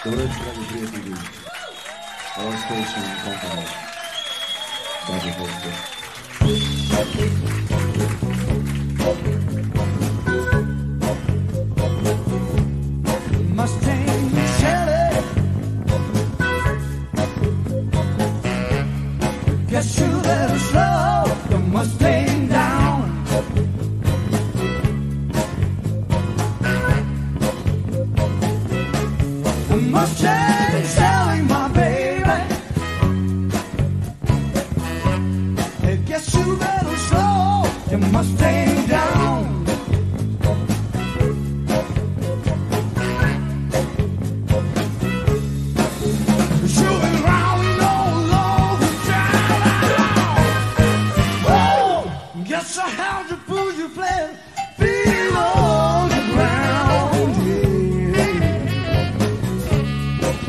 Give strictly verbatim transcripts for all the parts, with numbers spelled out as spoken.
Dobro večer, dragi prijatelji. Our station company. Radio Vodstvo. Mustang Shelly, guess you better slow the Mustang down. The Mustang Shelly, my baby, guess you better slow the Mustang down. Guess I have to pull you flat, feel on the ground. Yeah.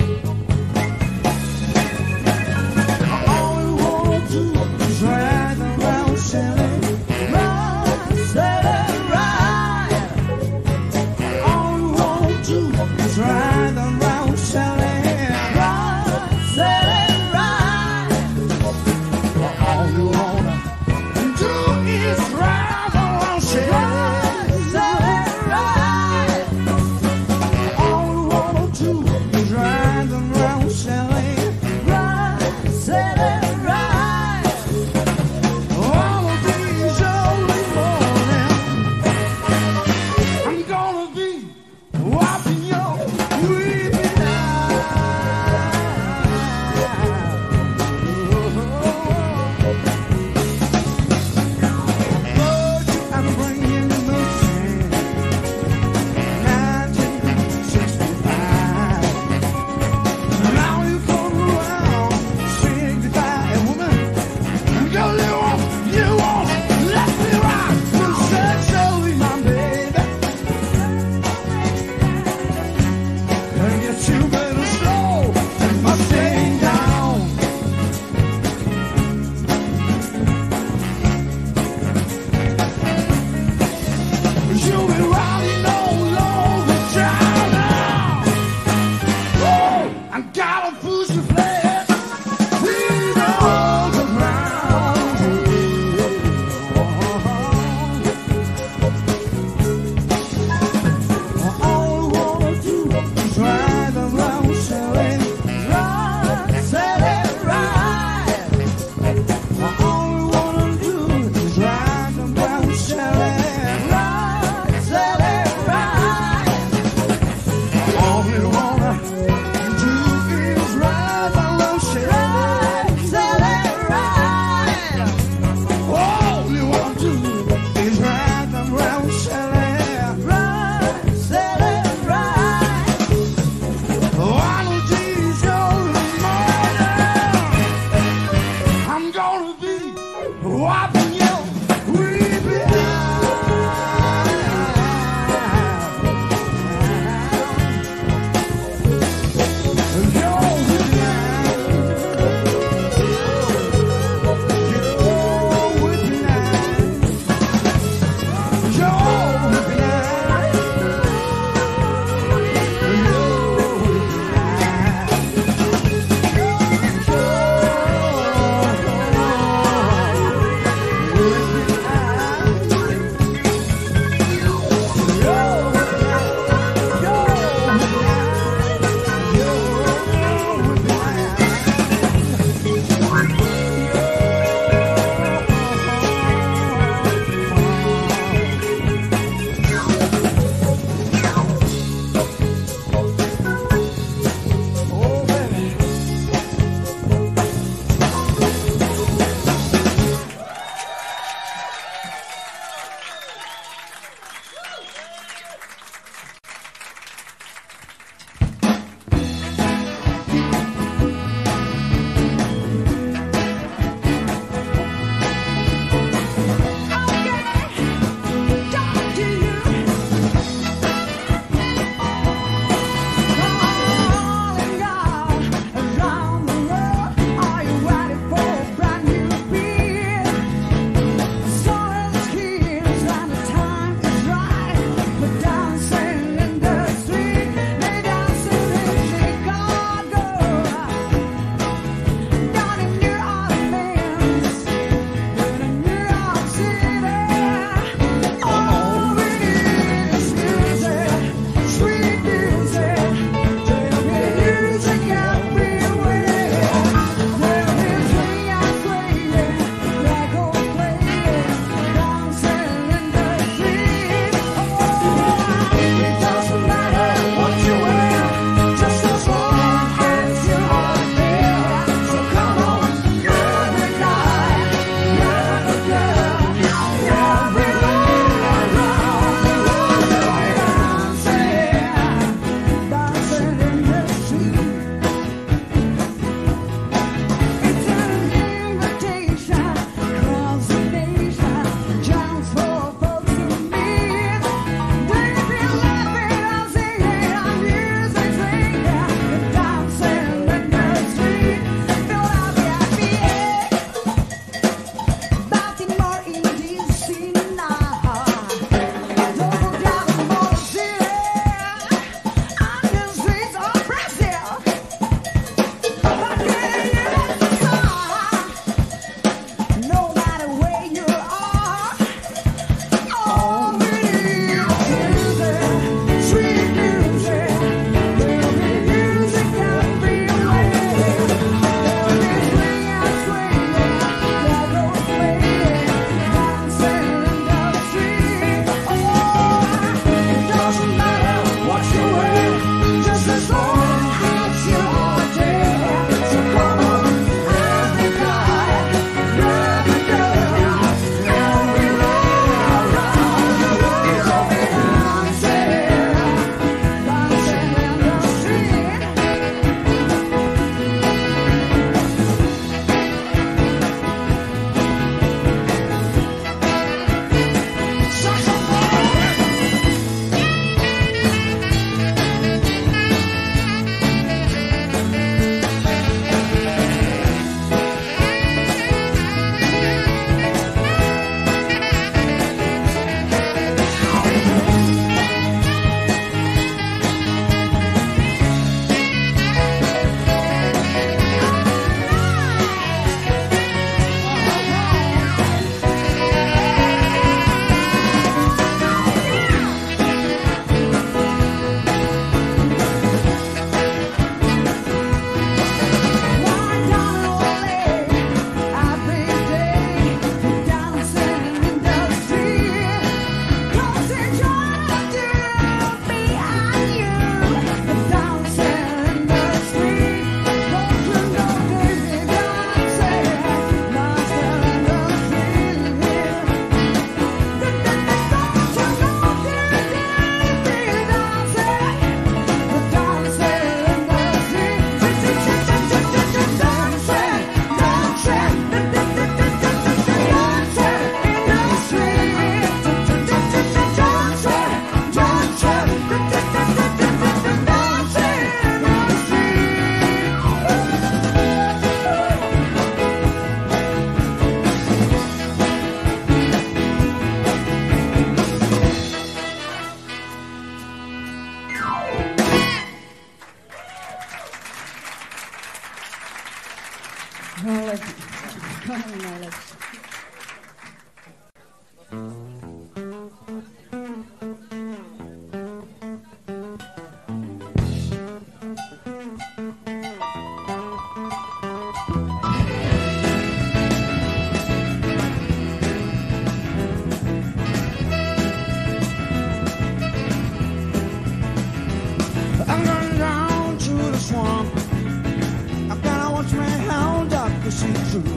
true.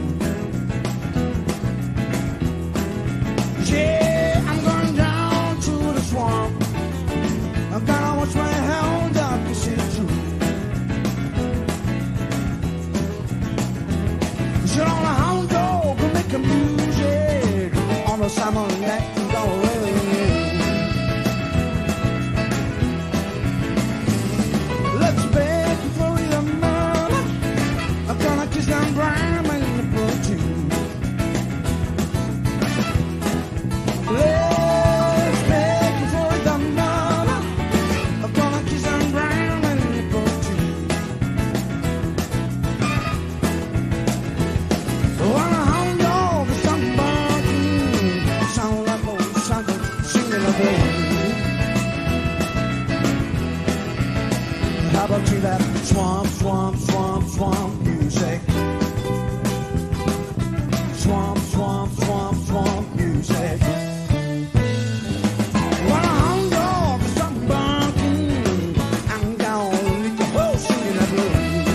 Yeah, I'm going down to the swamp. I'm gonna watch my hound out to see it true. Sit on a hound dog and make a music on the summer night and go away. Let's beg for your mother. I'm gonna kiss them grandma in the butt too. Let's beg for the mother. I'm gonna kiss them grandma in the butt too. When a hound dog is something barking, sound like old something singing a blues. How about you that swamp, swamp, swamp, swamp music? Swamp, swamp, swamp, swamp music. When a hound dog is something barking, I'm gonna leave the whole singing a blues.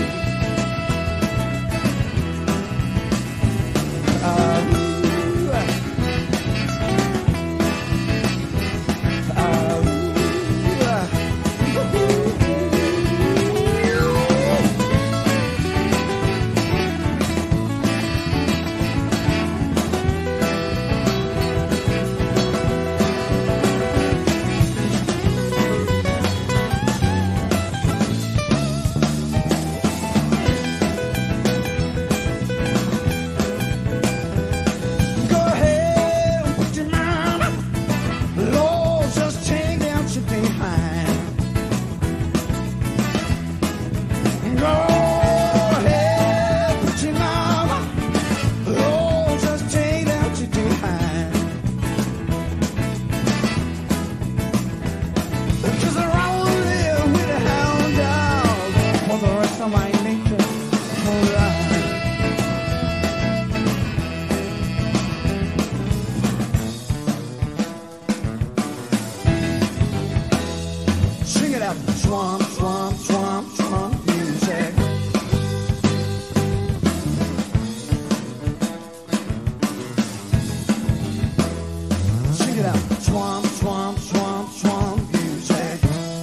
Uh, go ahead and put your mama. Lord, just take down your behind. Go ahead, put your mama. Lord, just take down your behind. Cause I wanna live with a hound dog for the rest of my nature whole life. Sing it out, swamp, swamp, swamp, swamp music. Sing it out, swamp, swamp, swamp, swamp music.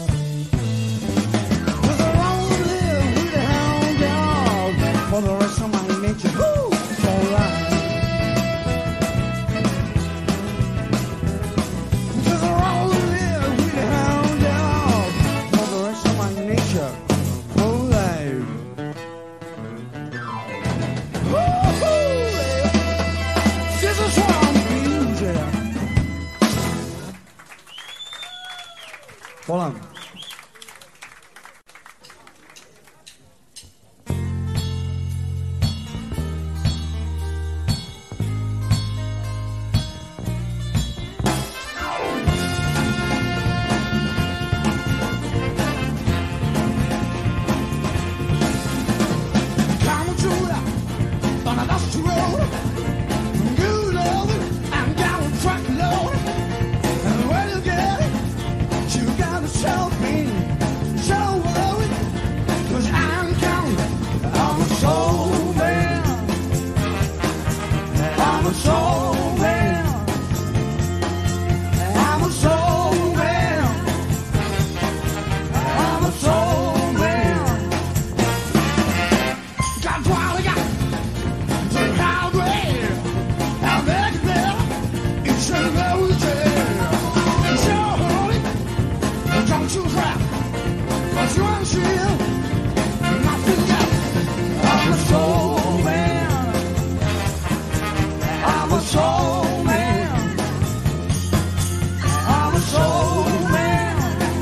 Cause I wanna live with a hound dog for the rest of my nature. Woo, for life. Cause I wanna live with a hound dog for the rest of my nature. For life. Woo-hoo! This is swamp music. Hold on. Come to the on a dusty road. Good Lord, I'm down a truckload. And when you get it, you gotta show me, show worry. Cause I'm counting, I'm a soul man. I'm a soul man. I'm a soul man. I'm a soul man. Got what I got. So how great, how big it is. It's a very jail. It's so holy. Don't you cry. Cause you ain't sure. Nothing else. I'm a soul man. I'm a soul man. I'm a soul man.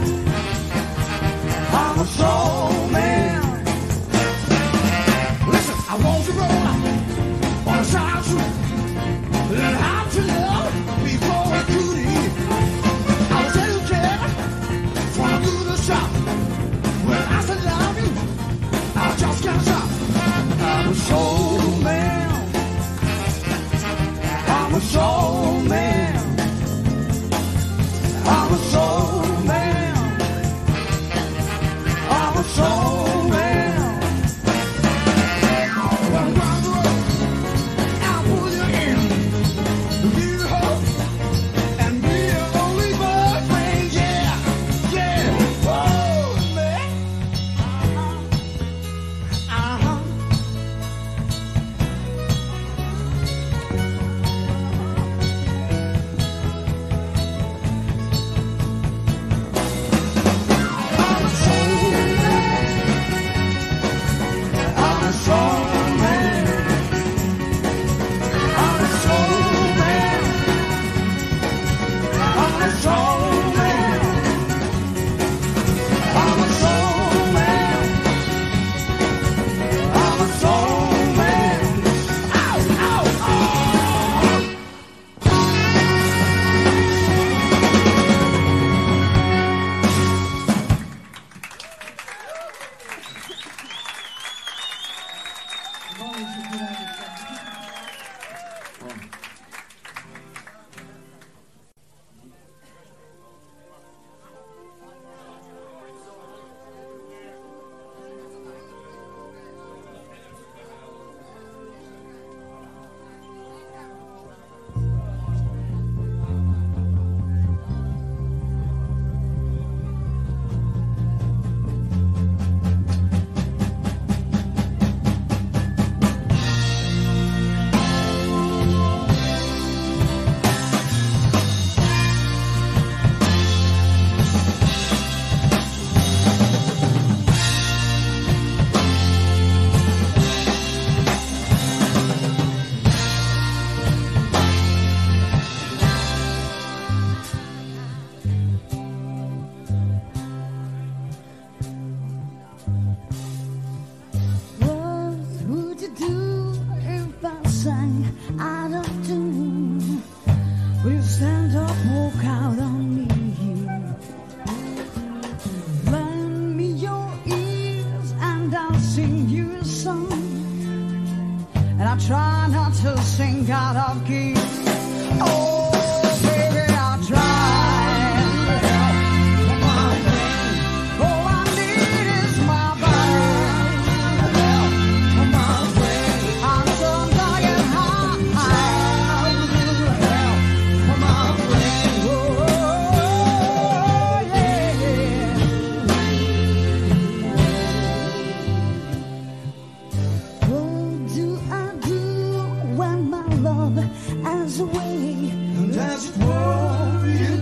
I'm a soul man. Listen, I want to roll out on a side street. Learn how to love before I could eat. I was educated from a good shop. When I said love you, I just can't stop. I'm a soul man. I'm a soul man. I'm a soul man. I'm a soul man. Well, I'm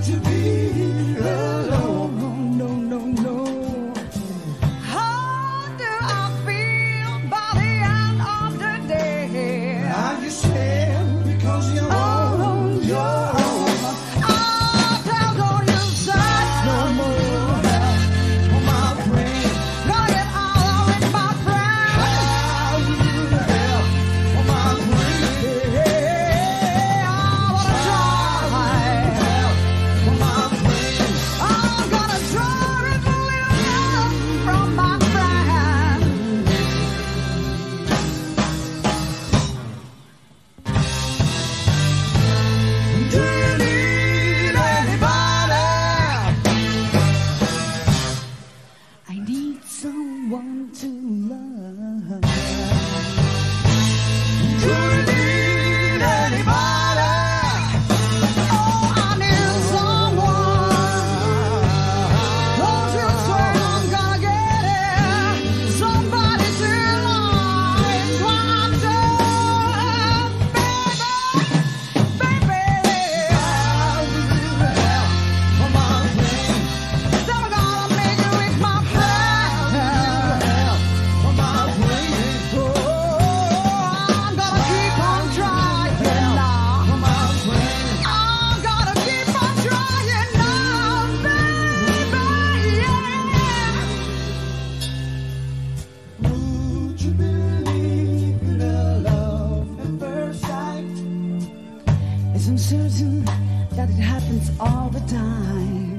to be alone. No, no, no. How do I feel by the end of the day? Are you sad because you're Oh, on your own? oh, tell don't you search no more. For my friend, Got it all with my friend. how you help for my friend, Yeah, I wanna try. for my friend. I'm gonna try and live from my friend. Do you need anybody? I need someone to love. Do you need anybody? Oh, I need someone. Don't you swear I'm gonna get it. Somebody to love. One, two, baby, baby. How you help for my friend, Never gonna make it with my friend. help for my friend, Oh, I'm gonna keep on trying now. for my friend. I'm gonna keep on trying now, baby. Yeah. Would you believe in a love at first sight? It's uncertain that it happens all the time.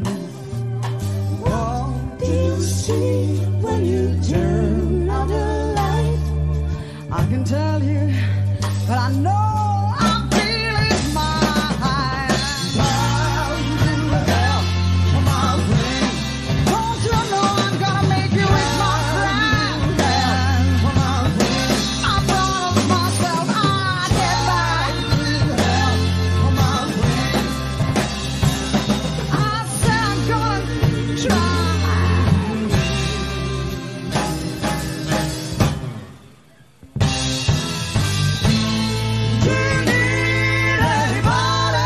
What do you see when you turn on the light? I can tell you, but I know I'm feeling mine. How you help for my friend, Don't you know I'm gonna make you with my friend? for my friend. I promised myself I'd get back. Help for my friend, I said I'm gonna try. do you need anybody?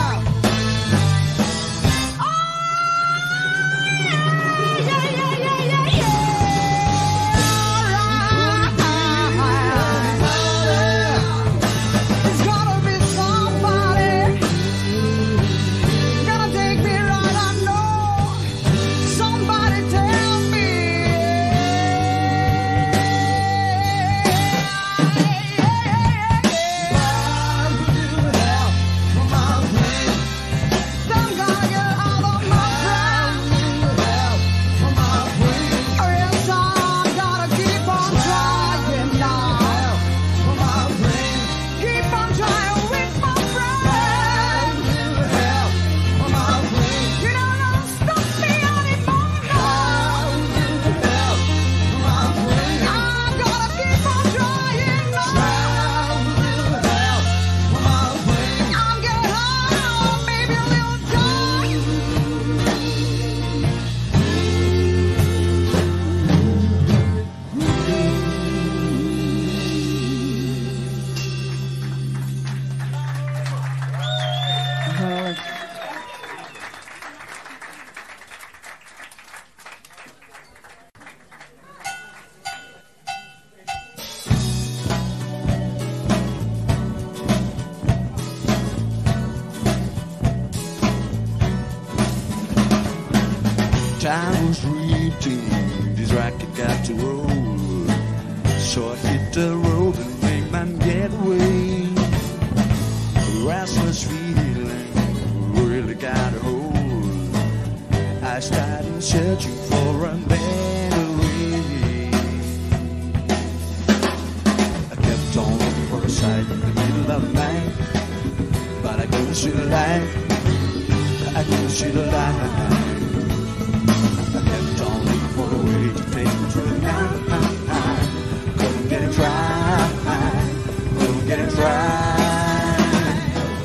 Yeah, yeah, yeah, yeah, yeah. Alright. It's gotta be somebody. Gonna take me right, I know. Somebody tell me. How you help for my friend, I'm gonna get out of my friend. help for my friend, Yes, I'm gonna keep on trying now. for my friend. Keep on trying with my friend. Help for my friend, You don't know, stop me anymore now. help for my friend. I'm gonna keep on trying now. Help for my friend. I'm getting high, maybe a little drunk. Time was reaching, this racket got to roll. So I hit the road and made my getaway. Restless feeling really got a hold. I started searching for a better way. I kept on looking for a sight in the middle of the night, but I couldn't see the light. I couldn't see the light. I kept on looking for a way to take me through the night. Couldn't get it right. Couldn't get it right.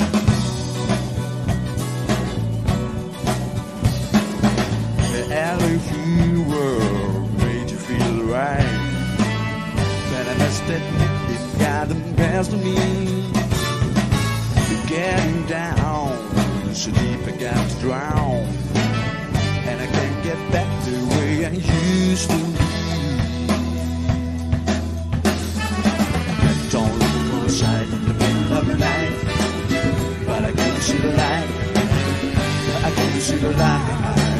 The L A fever made you feel right. But I must admit it got the best of me. Getting down so deep I got to drown, and I can't get back the way I used to. Kept on looking for a sight in the middle of the night, but I couldn't see the light. I couldn't see the light.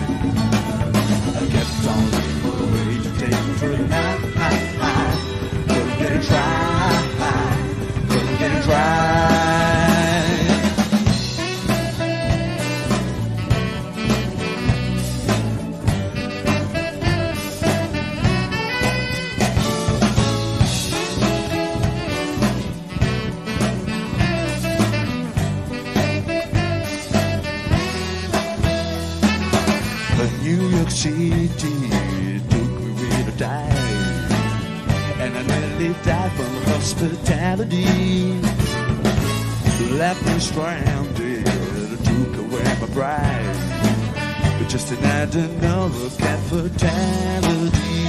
I kept on looking for a way to take me through the night. Couldn't get it right. Couldn't get it right. New York City took me with a dive, and I nearly died from hospitality. Left me stranded, took away my bride, but just another another cat fatality.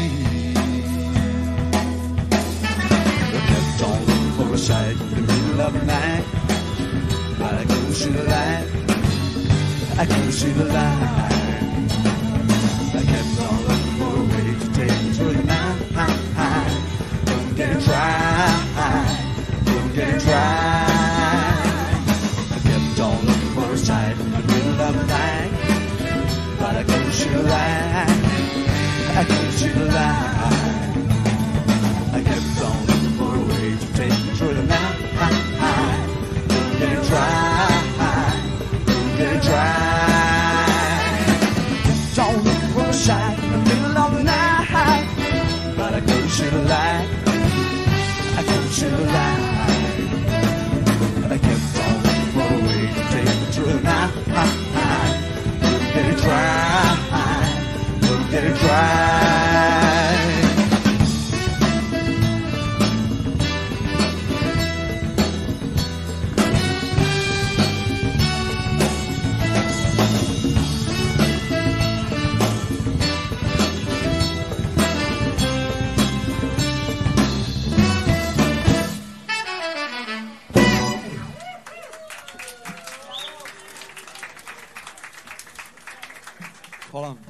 I kept on looking for a sight in the middle of the night, but I couldn't see the light. I couldn't see the light. I kept on looking for a way to take me through the night. Couldn't get it right. Couldn't get it right. I kept on looking for a sight in the middle of the night, but I couldn't see the light. I couldn't see the light. I kept on looking for a way to take me through the night. Couldn't get it right. Couldn't get it right. Don't look for a sight in the middle of the night, but I couldn't see the light. I couldn't see the light. I kept on looking for a way to take me through the night. Couldn't get it right. Couldn't get it right. Hold on.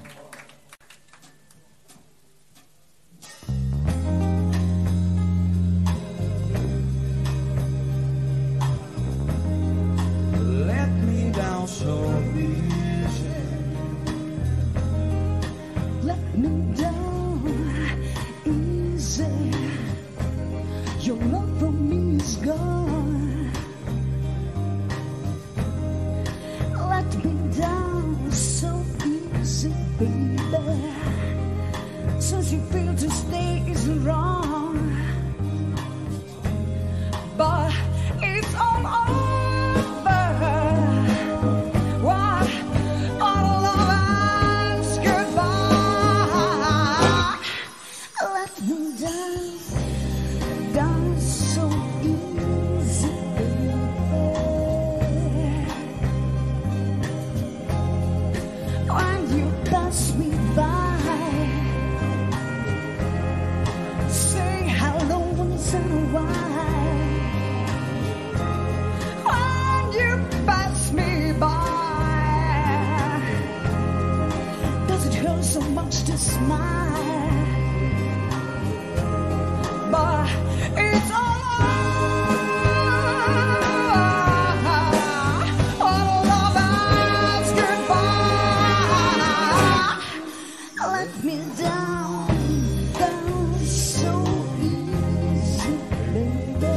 Let me down so easy. Let me down easy. Your love for me is gone. Let me down so easy, baby. Since you feel to stay is wrong, but it's all over. Why all of us goodbye? Let me down, down so easy, baby. When you pass me by, say hello once in a while. When you pass me by, does it hurt so much to smile? But it's all all of us goodbye. Let me down, down so easy, baby.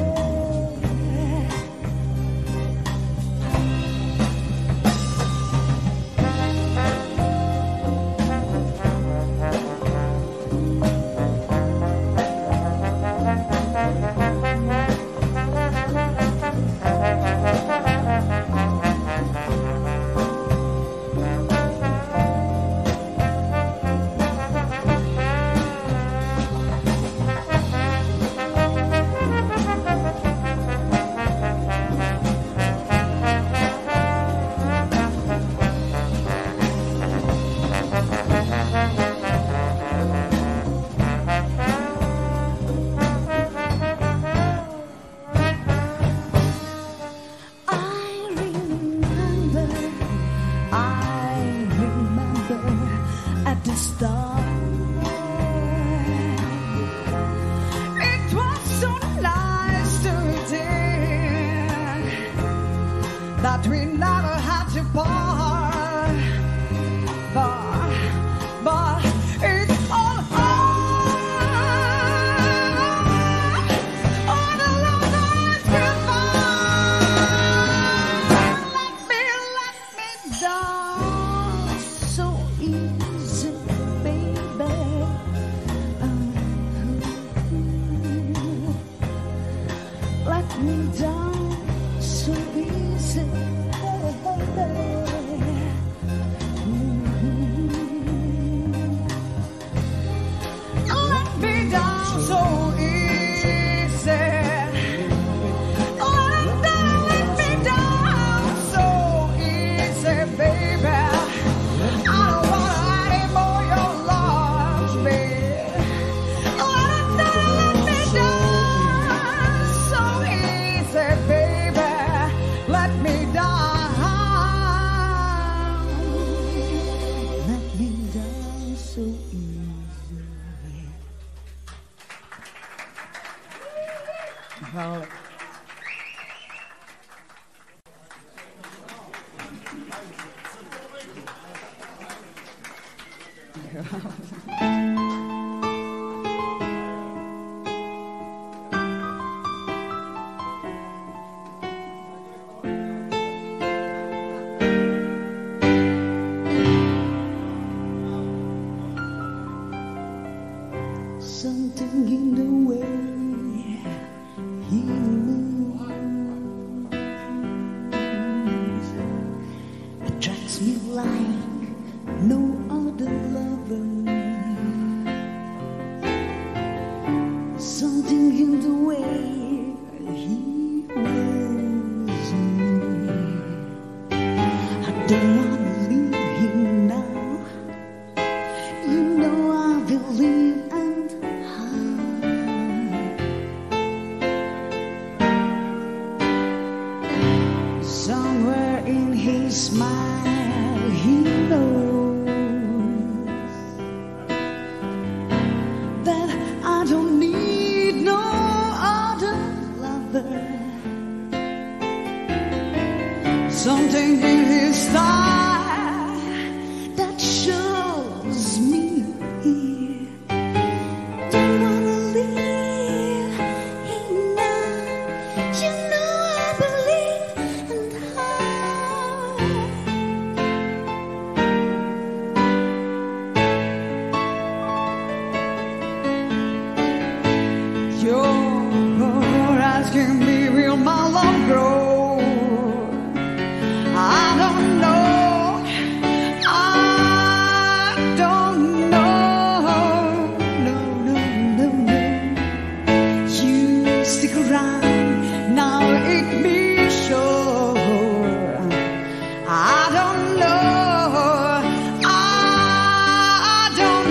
start. It was so nice today that we never had to part, but, but it's all over. All the love that's goodbye. Let me, let me down so easy, baby. Let me down so easy. Let me down so easy. Let down, let me down so easy, baby. I don't want any more your love, baby. Let down, let me down so easy, baby. Let me down. Let me down so easy. Well, something in the way he moves attracts me like no other lover. Something in the way he moves me. I don't wanna leave him now. You know I believe and hide. Somewhere in his smile he knows that I don't need no other lover. Something in his style that shows me don't wanna leave him now. You know I believe and hide. You're asking me, will my love grow? I don't know. I don't know. No, no, no, no. You stick around, now it be sure. I don't know. I don't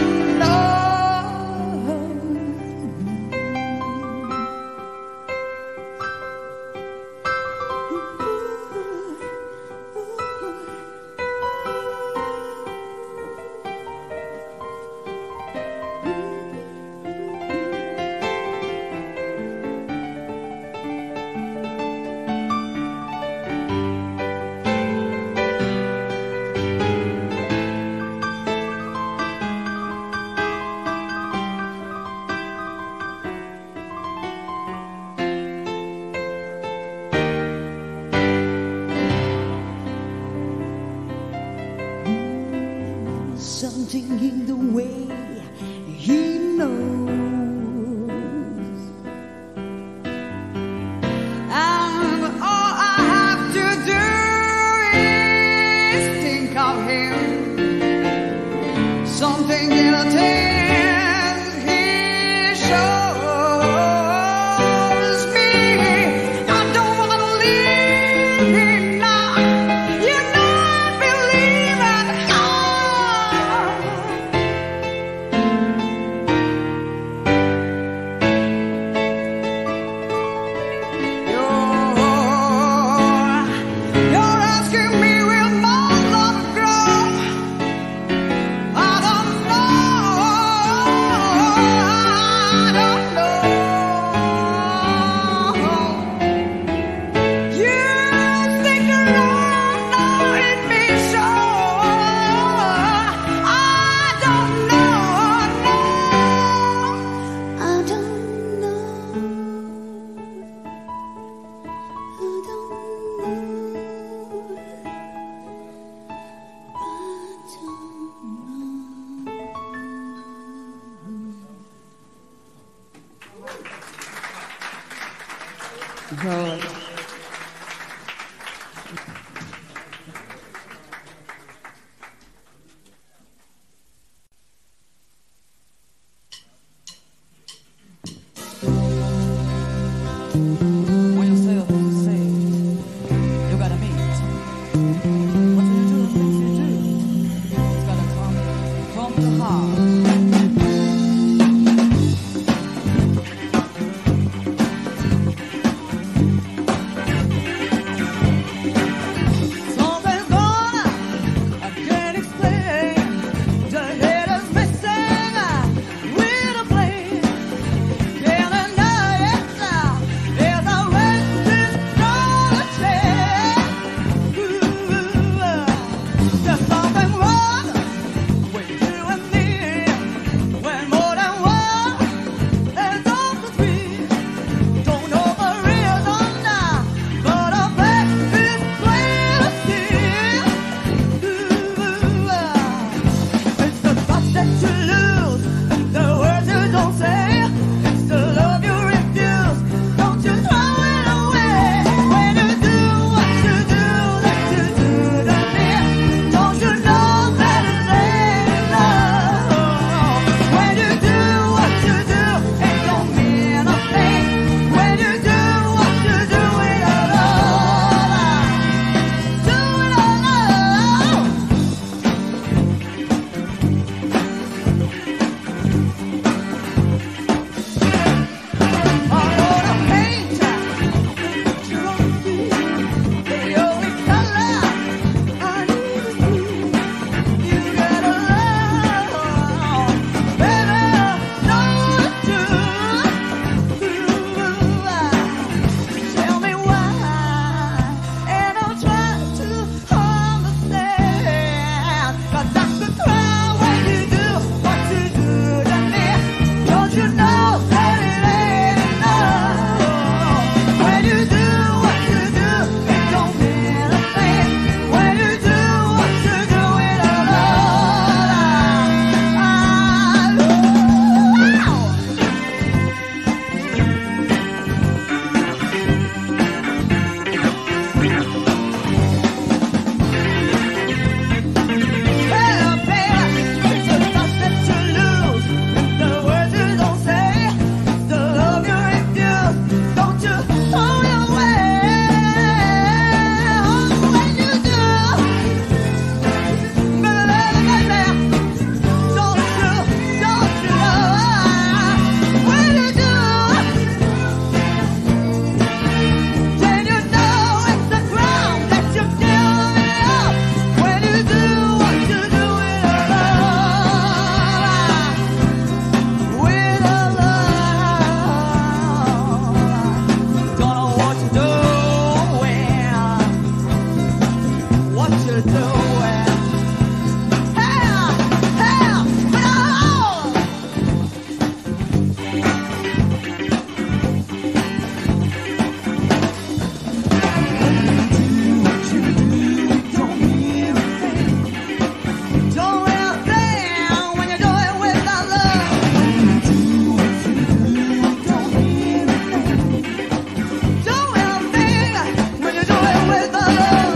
something in the way he knows, and all I have to do is think of him. Something in a tale he shows me. I don't wanna leave him now. You know I believe and You're, you're asking me, will my love grow? I don't know. Good. When you say what you say, you gotta mean it. What you do, things you do, it's gotta come from the heart. Something's gone, I can't explain. The head is missing with a blade. Can't deny it now. There's a restless solitude. Ooh, there's something wrong with you and me. When more than one is on the street. Don't know the reason now, but a fact is plain to see. Ooh, it's the thoughts that you lose, and the words you don't say. It's the love you refuse. Don't you throw it away. When you do what you do, that you do to me. Don't you know that it ain't enough? When you do what you do, it don't mean a thing. When you do what you do, it all do it all. I wanna paint a picture of you. The only color I need is blue. You gotta love, baby, know it's true. Tell me why, and I'll try to understand. 'Cause I could cry when you do what you do to me. Don't you know that it ain't enough? When you do what you do, it don't mean a thing. When you do what you do, it all I Well, baby, it's the thoughts that you lose, the words you don't say, the love you refuse. Don't you throw it away. When you do, baby, baby, don't you, don't you know? When you do, then you know it's the ground that you're giving up. When you do what you do with a love, with a love, don't know what you're doing, what you're doing. Hey, hey, no! Don't wear a thing when you do it with our love. Don't wear a thing when you do it with our love.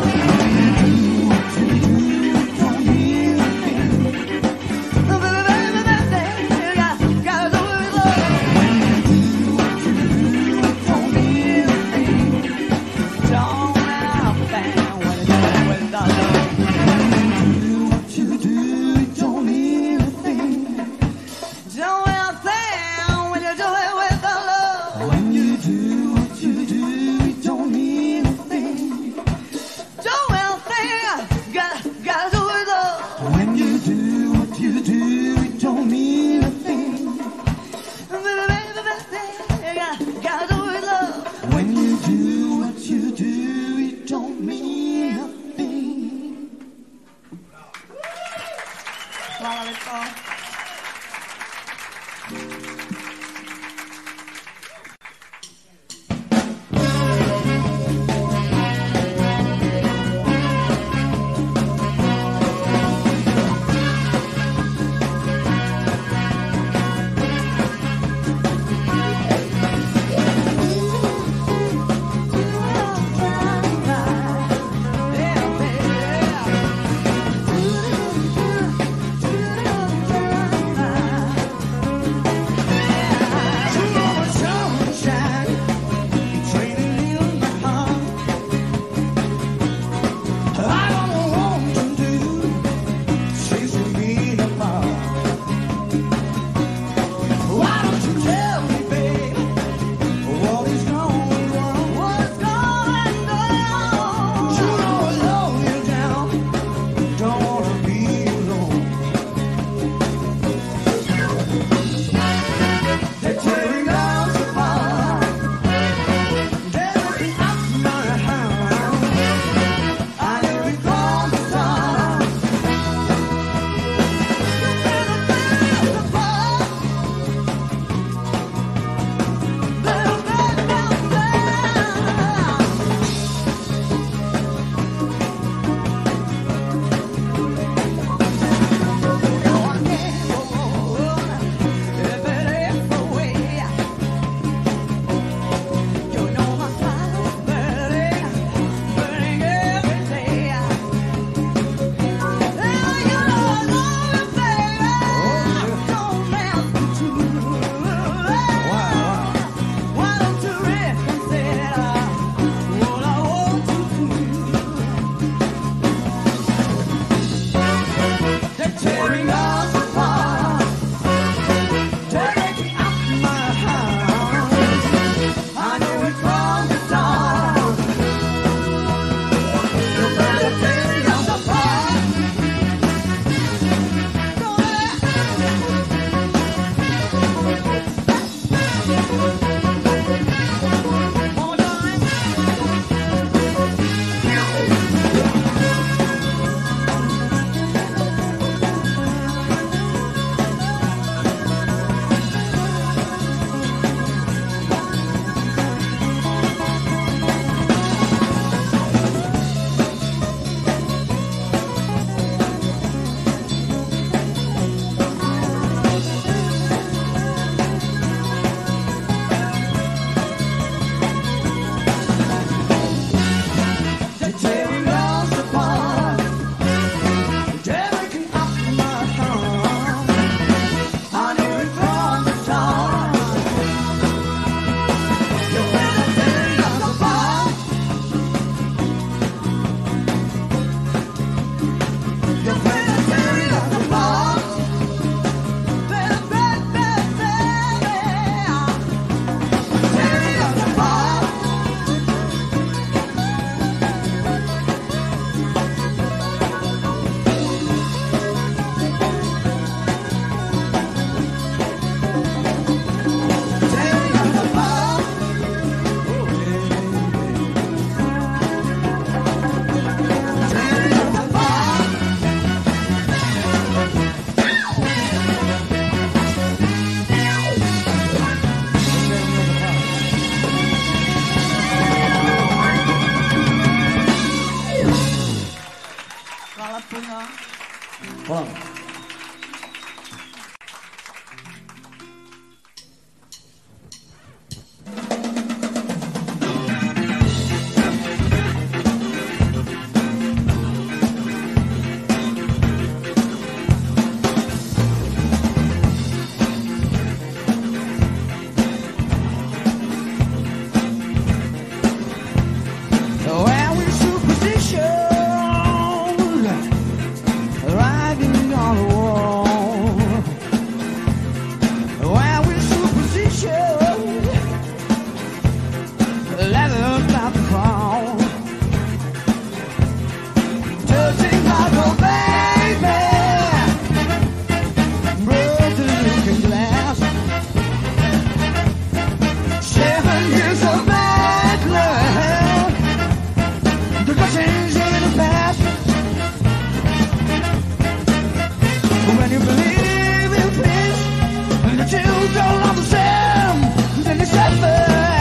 When you believe in peace and the children of the same, then it's suffer.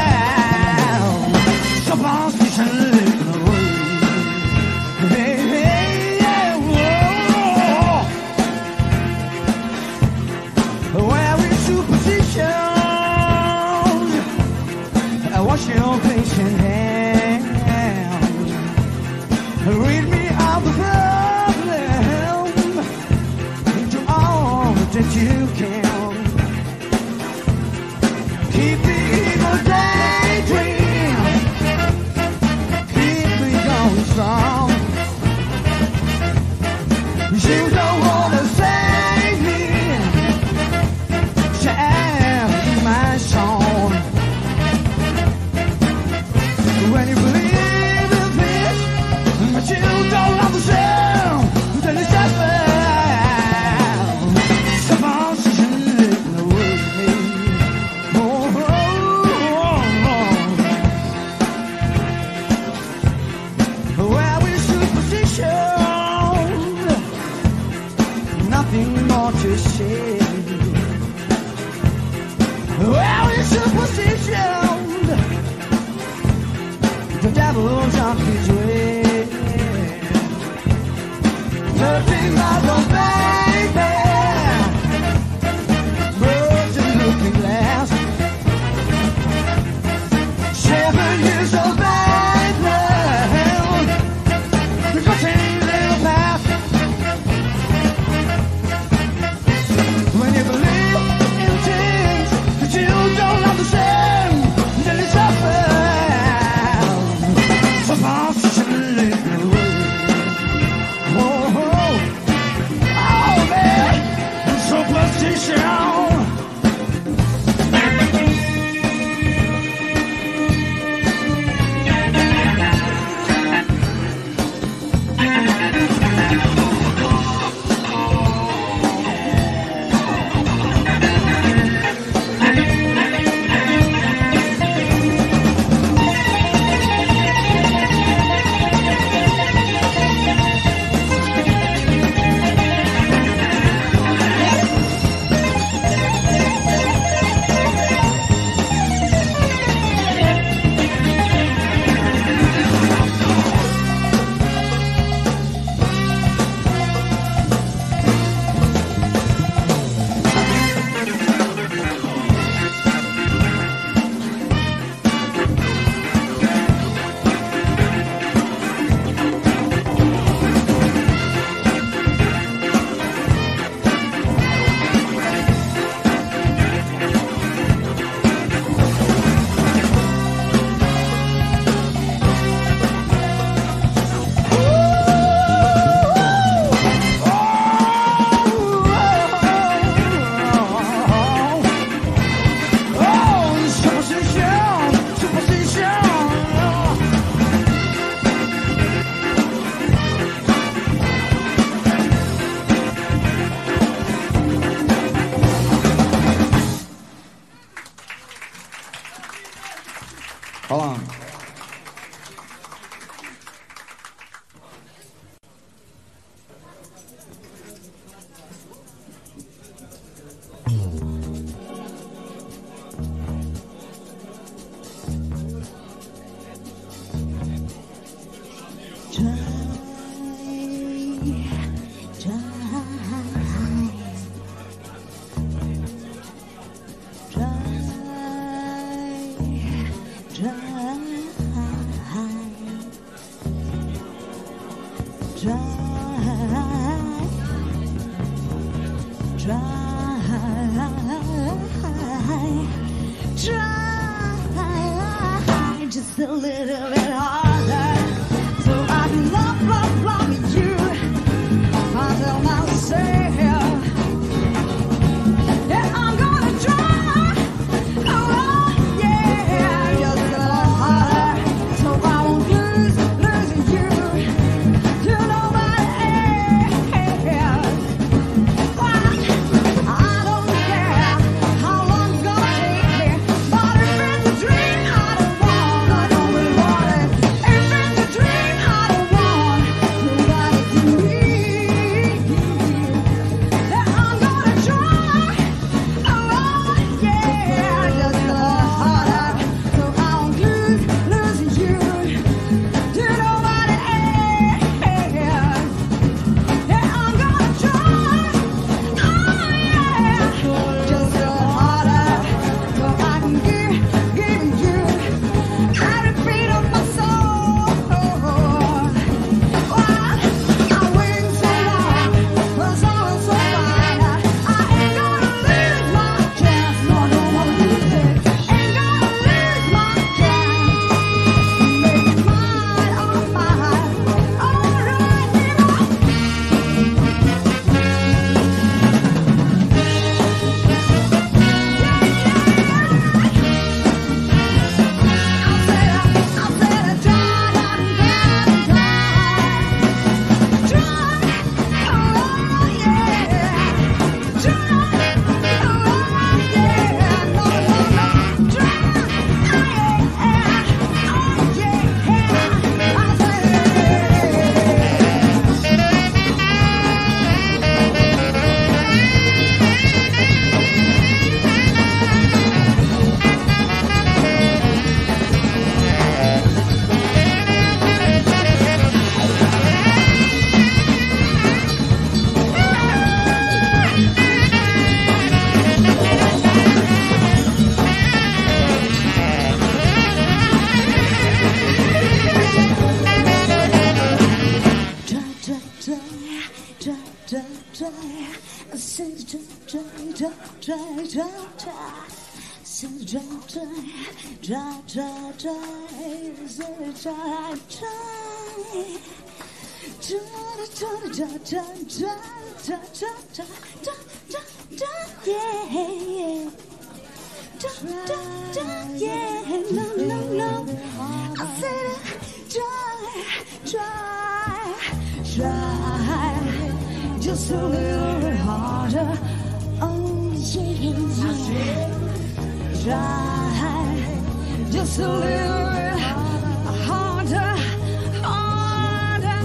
Superstition living away. Hey, hey, yeah, whoa. Where is superstition? Wash your patient hands. Read me out the problem into all that you can. Keep the evil daydream. Keep me going strong. You don't wanna save me. Share my song. When you believe in peace, but you don't love the sound, then it's just found. Superstition living away. Oh, oh, oh, oh. Where is superstition? Nothing more to say. Where is superstition? The devil's on his way. Thirteen miles of baby, broken looking glass. Seven years of baby, the cutting little path. When you believe in things that you don't understand, then it's suffer. Superstition living away. Oh, oh, oh man, superstition. Hold on. Try just a little bit harder, so I can love, love, love you. I tell myself, yeah, I'm gonna try. Oh, yeah, just a little harder, so I won't lose, losing you. You know my air. I don't care how long it's gonna take me, but if it's a dream, I don't want, I don't really want it. I said try, try, try, try, try, try. Said try, try, try, try, try. Said try, try. Try, try, try, try, try, try, try, try, try, try, yeah. Try, try, try, yeah. No, no, no. I said try, try, try. Just a little bit harder. Oh, yeah. Try, just a little bit harder, harder.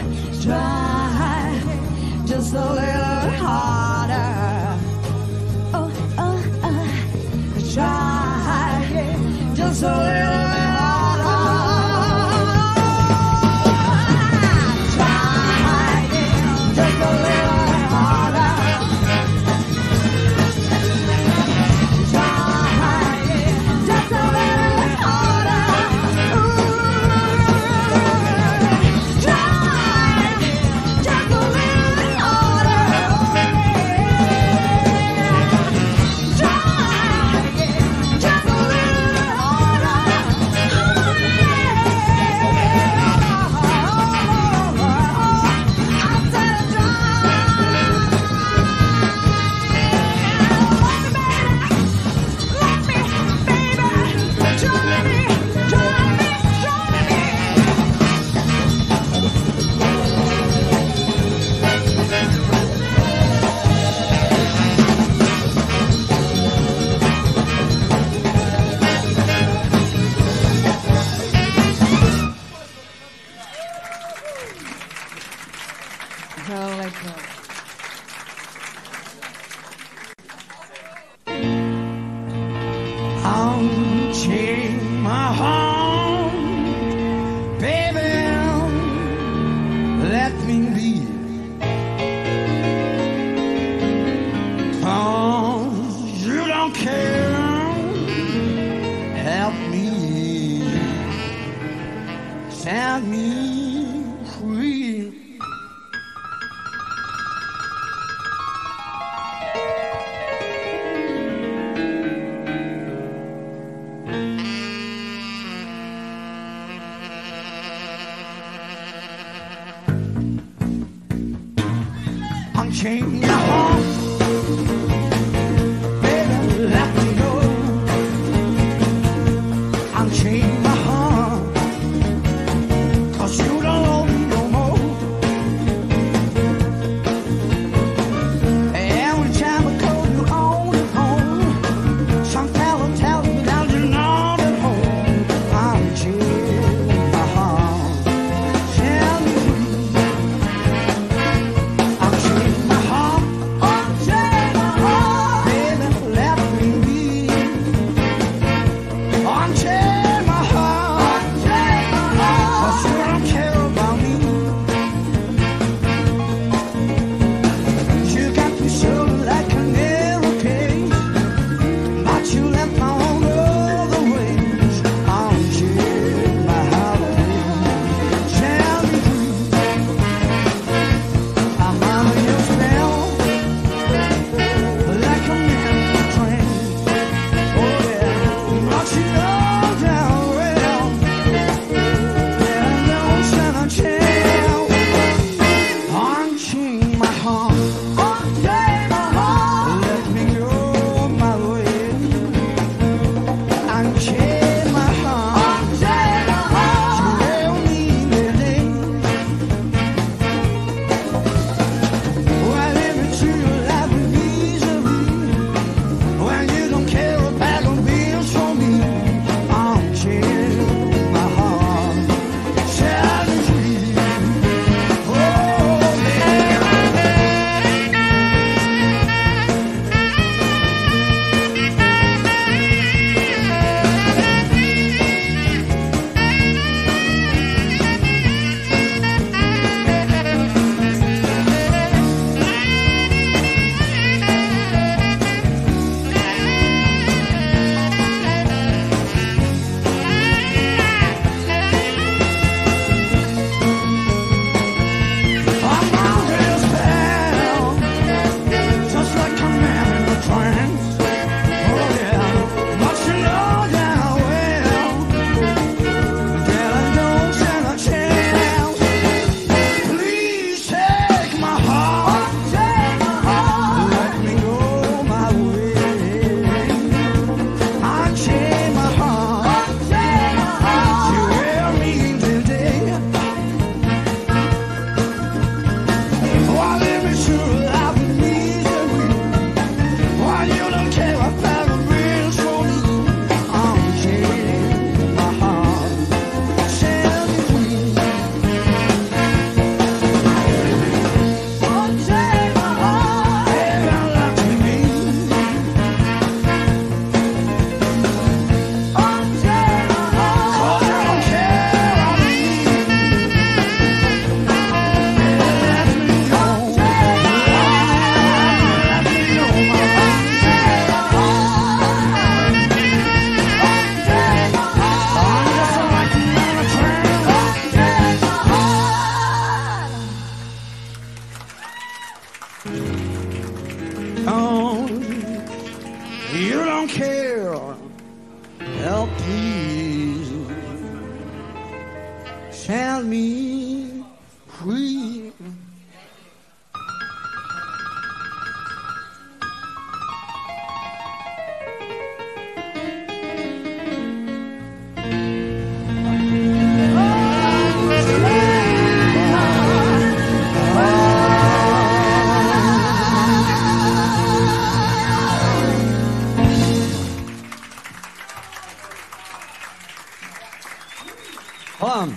Try, just a little harder. Oh, oh, oh. Try, just a little harder. Try, just a little harder. Oh, you don't care. Help, please. Set me free. Hold on.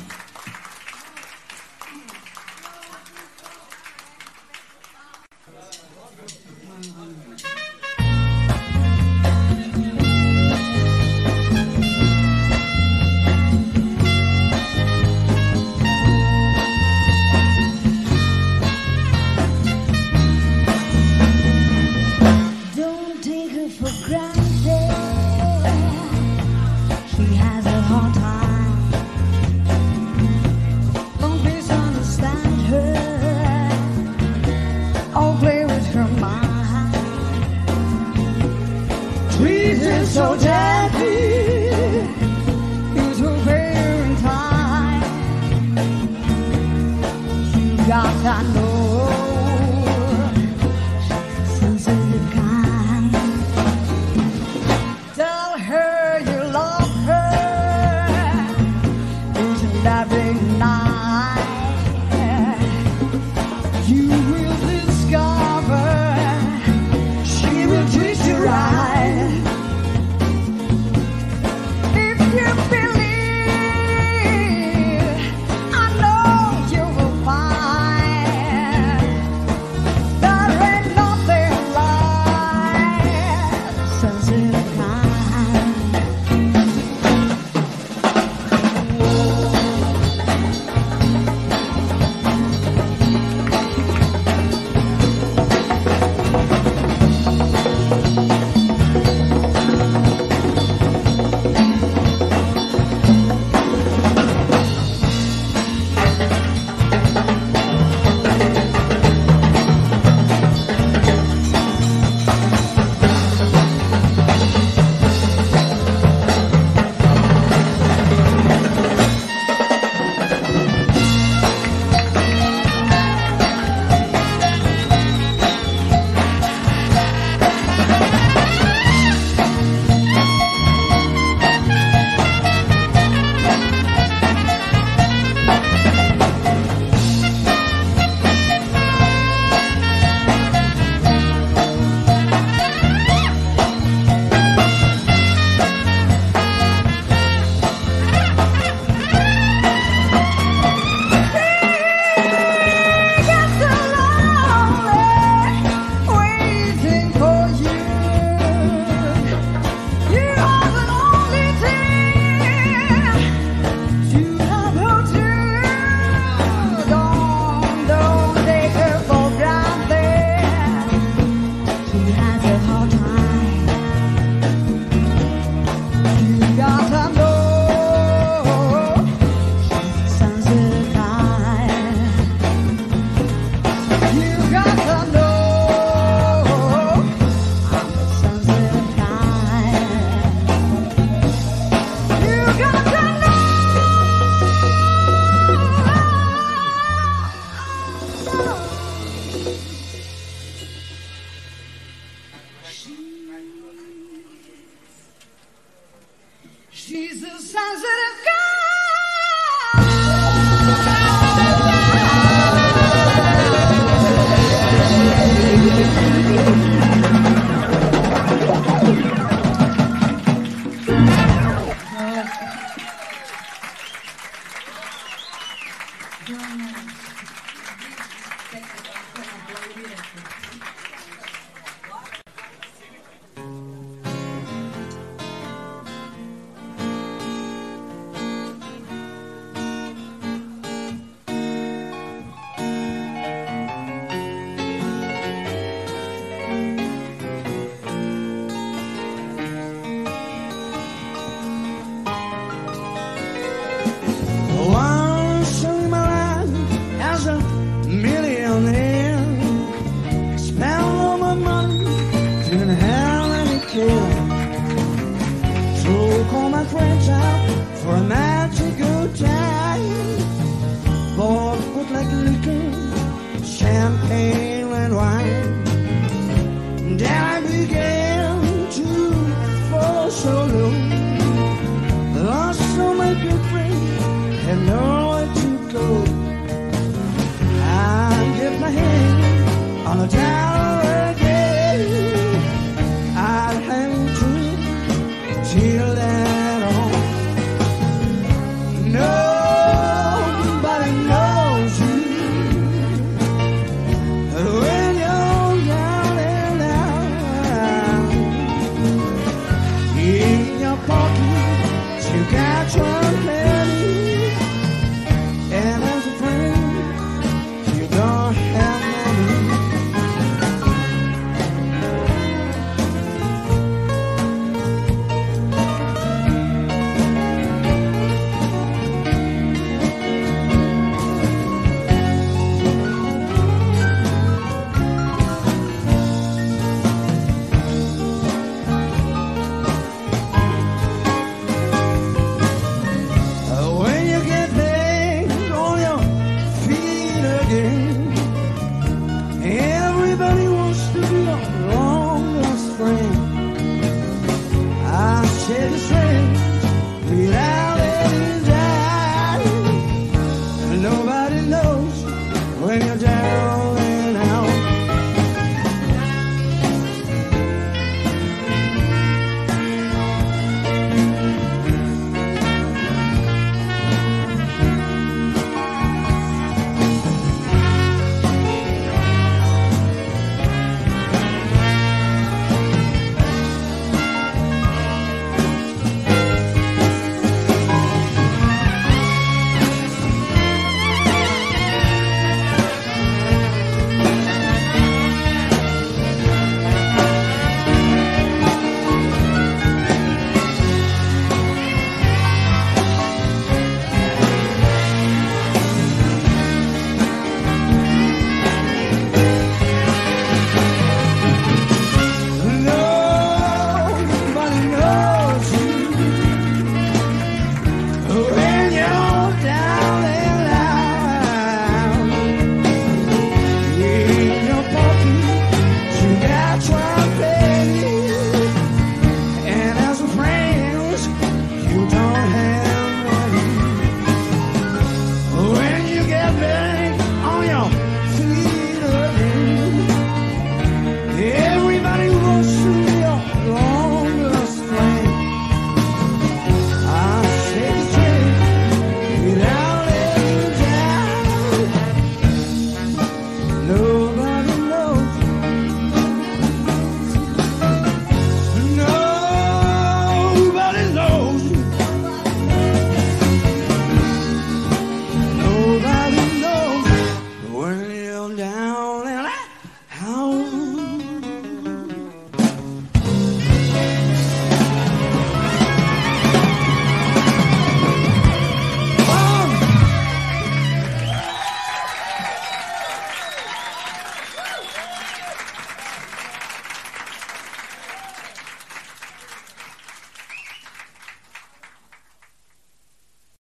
Don't take her for granted. She has a hard time. Don't misunderstand her. Or play with her mind. Treat her so gently. Use her prayer in time. You gotta know. Sensitive kind. Tell her you love her. Isn't every night you will discover she will treat you right. If you believe, I know you will find there ain't nothing like sensitive kind. She's a sensitive my friends out for a magic good time. Boys would like liquor, champagne.